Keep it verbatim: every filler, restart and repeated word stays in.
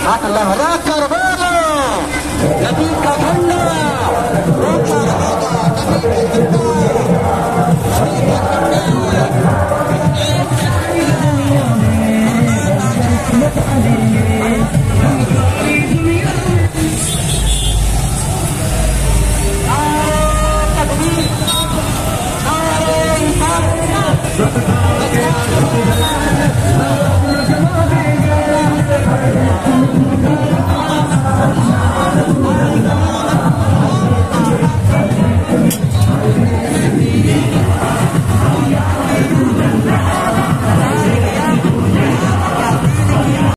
आठ लहरा कर बोलो नदी का झंडा, ऊंचा रहेगा नदी का झंडा।